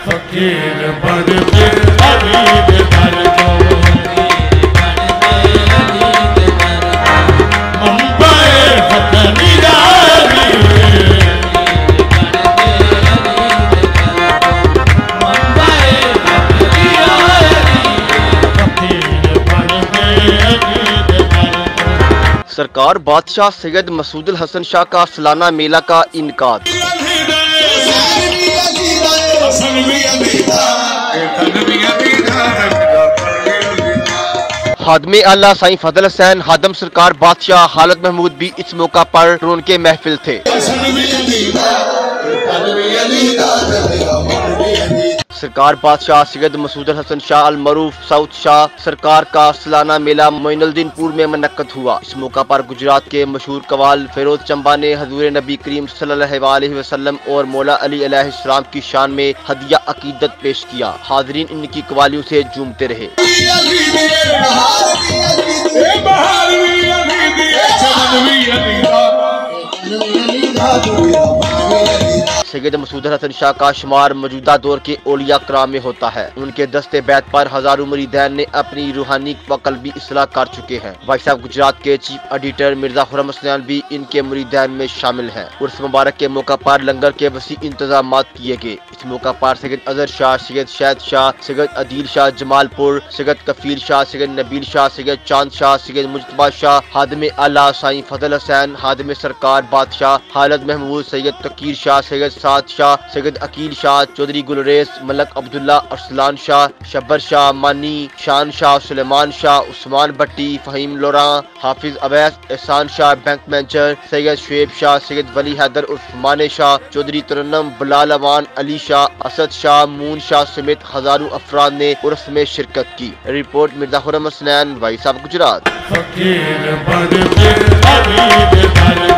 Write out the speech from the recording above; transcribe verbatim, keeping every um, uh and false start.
फकीर बन के अलीद दर को, मंबाए हक निराली, मंबाए हक निराली, फकीर बन के अलीद दर को। सरकार बादशाह सैयद मसूदुल हसन शाह का सालाना मेला का इनकाद। हादमे आला साईं फजल हुसैन हादम सरकार बादशाह हालत महमूद भी इस मौका पर रौनके महफिल थे। सरकार बादशाह सैयद मसूदुल हसन शाह अल मरूफ साउथ शाह सरकार का सालाना मेला मोइनुद्दीनपुर में मुनक्कद हुआ। इस मौका पर गुजरात के मशहूर कवाल फिरोज चंबा ने हजूर नबी करीम सल्लल्लाहु अलैहि वसल्लम और मौला अली अलैहिस्सलाम की शान में हदिया अकीदत पेश किया। हाजरीन इनकी कवालियों से झूमते रहे। सैयद मसूदुल हसन शाह का शुमार मौजूदा दौर के औलिया कराम में होता है। उनके दस्ते बैत पर हजारों मुरीदैन ने अपनी रूहानी व कल्बी इस्लाह कर चुके हैं। भाई साहब गुजरात के चीफ एडिटर मिर्जा खुर्रम हसनैन भी इनके मुरीदैन में शामिल हैं। उर्स मुबारक के मौका पर लंगर के वसी इंतजाम किए गए। इस मौका पर सैयद अजहर शाह, सैयद शहद शाह, सैयद अदील शाह जमालपुर, सैयद कफील शाह, सैयद नबील शाह, सैयद चांद शाह, सैयद मुजतबा शाह, हादमे आला साईं फजल हुसैन, हादमे सरकार बादशाह हालत महमूद, सैयद तकीर शाह, सैयद साद शाह, सैयद अकील शाह, चौधरी गुलरेस, मलक अब्दुल्ला, अरसलान शाह, शब्बर शाह, मानी, शान शाह, सुलेमान शाह, उस्मान भट्टी, फहीम लोरा, हाफिज अवैस, एहसान शाह बैंक मैनेजर, सैयद शुएब शाह, सैयद वली हैदर उर्फ माने शाह, चौधरी तरन्नम, बिलाल अवान, अली शाह, असद शाह, मून शाह समेत हजारों अफराद ने उर्स में शिरकत की। Report Mirza Khurram Hasnain, voice of Gujarat.